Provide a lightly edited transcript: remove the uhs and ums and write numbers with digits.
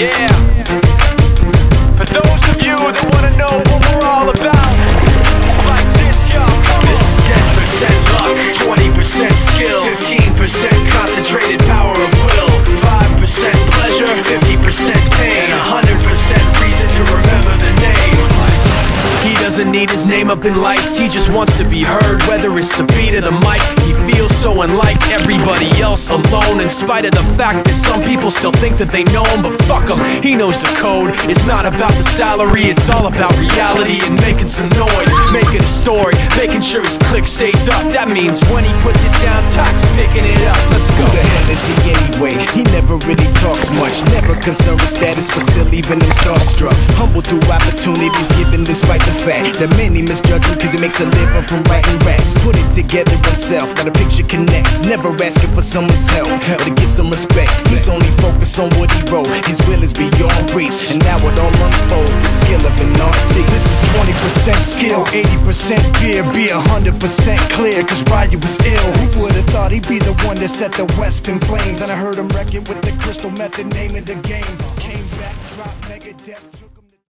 Yeah. For those of you that wanna know what we're all about, it's like this, y'all. This is 10% luck, 20% skill, 15% concentrated power of will, 5% pleasure, 50% pain, 100% reason to remember the name. He doesn't need his name up in lights, he just wants to be heard, whether it's the beat of the mic. He feels so unlike everybody else, alone, in spite of the fact that some people still think that they know him. But fuck him, he knows the code. It's not about the salary, it's all about reality and making some noise, making a story, making sure his click stays up. That means when he puts it down, Tox picking it up. Let's go. Who the hell is he anyway? He never really talks much, never concerned with status, but still even him starstruck. Humble through opportunities given despite the fact that many misjudge him cause he makes a living from writing raps. Put it together himself, now the picture connects. Never asking for someone's help or to get some respect. He's only focused on what he wrote. His will is beyond reach, and now it all unfolds. The skill of an artist. This is 20% skill, 80% fear. Be 100% clear, cause Ryu was ill. Who would've thought he'd be the one that set the West in flames? And I heard him wreck it with the crystal method, name of the game. Came back, dropped Megadeth.